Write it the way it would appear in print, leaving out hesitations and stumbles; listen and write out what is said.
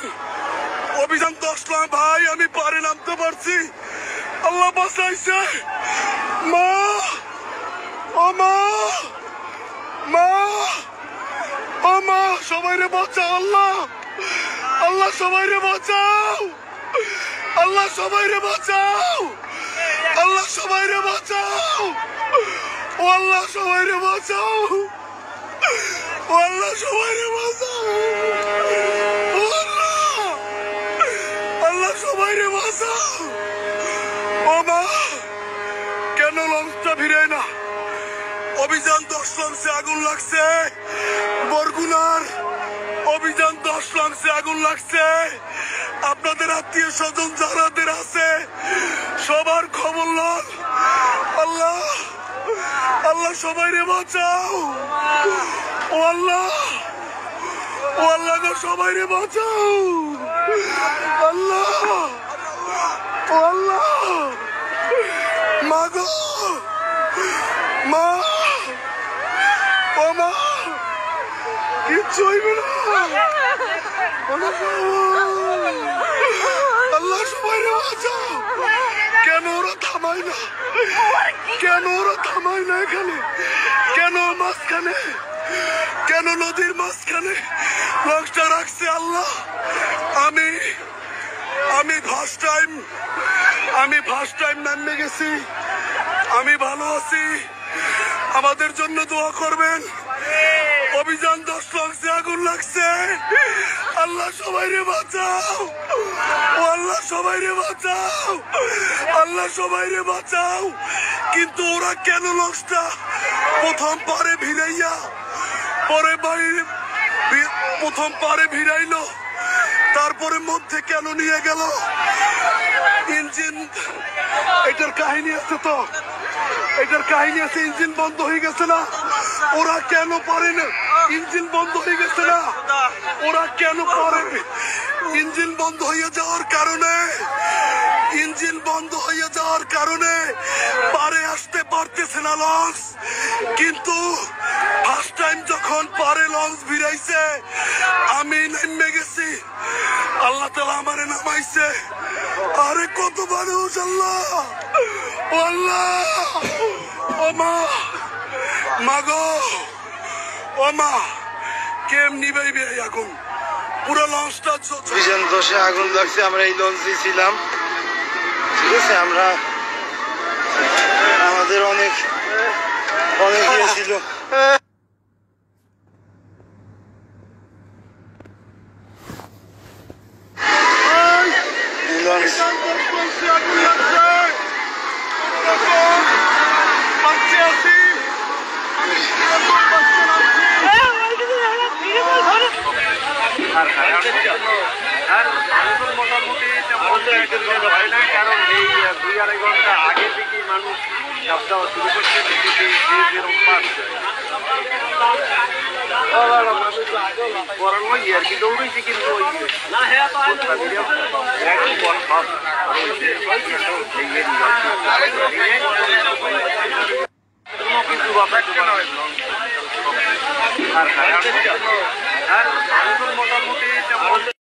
অভিযান 10 লাখ ভাই, আমি পারে নামতে পারছি, আল্লাহ বাঁচাইছে। মা, ও মা, মা, ও মা, সবাইরে বাঁচাও আল্লাহ, আল্লাহ সবাইরে বাঁচাও, আল্লাহ সবাইরে বাঁচাও, আল্লাহ সবাইরে বাঁচাও, ও আল্লাহ সবাইরে বাঁচাও, ও আল্লাহ সবাইরে বাঁচাও, ও আল্লাহ, আল্লাহ সবাইরে বাঁচাও। ও মা, কেন লঞ্চটা ভিড়ে না? অভিযান 10 লঞ্চে আগুন লাগছে, বরগুনার অভিযান 10 লঞ্চে আগুন লাগছে। আপনাদের আত্মীয় স্বজন যারাদের আছে সবার খবর লন। আল্লাহ, আল্লাহ সবাইরে বাঁচাও, ও আল্লাহ, ও আল্লাহ গো সবাইরে বাঁচাও, আল্লাহ, ও আল্লাহ, মা গো, মা, ও মা, কিচ্ছু হইবে না, আল্লাহ সবাইরে বাঁচাও। কেন ওরা থামায় না? কেন ওরা থামায় না? এখানে কেন মাঝখানে, কেন নদীর মাঝখানে লঞ্চটা রাখছে? আল্লাহ, আমি ফার্স্ট টাইম নামে গেছি, আমি ভালো আছি, আমাদের জন্য দোয়া করবেন। অভিযান 10 লঞ্চে আগুন লাগছে, আল্লাহ সবাইরে বাঁচাও, ও আল্লাহ সবাইরে বাঁচাও, আল্লাহ সবাইরে বাঁচাও। কিন্তু ওরা কেন লঞ্চটা প্রথম পারে ভিড়াইয়া পরে বাইরে, প্রথম পারে ভিড়াইলো, তারপরে মধ্যে কেন নিয়ে গেল? ইঞ্জিন, এটার কাহিনী আছে তো, এটার কাহিনী আছে। ইঞ্জিন বন্ধ হয়ে গেছে না? ওরা কেন পারে না? ইঞ্জিন বন্ধ হয়ে গেছে না? ওরা কেন পারে? ইঞ্জিন বন্ধ হয়ে যাওয়ার কারণে, ইঞ্জিন বন্ধ হয়ে যাওয়ার কারণে পারে আসতে পারতেছে না লঞ্চ। কিন্তু ফার্স্ট টাইম যখন পারে লঞ্চ ভিড়াইছে, আমি নেমে গেছি, আল্লাহ তাআলা আমারে নামাইছে। আরে কত মানুষ, আল্লাহ, ও আল্লাহ, ও মা, মা গো, ও মা, কেমনি নিবাইবে আগুন? পুরো লঞ্চটা অভিযান 10-এ আগুন লাগছে, আমরা এই লঞ্চে ছিলাম, ঠিক আছে। আমরা আমাদের অনেক ইয়ে ছিল। মোটামুটি কারণ এই 2-2.5 ঘন্টা আগে থেকে মানুষ যাওয়া শুরু করছে, যেরকম পাচ্ছে পড়ানো আর কি দৌড়েছি। কিন্তু মোটামুটি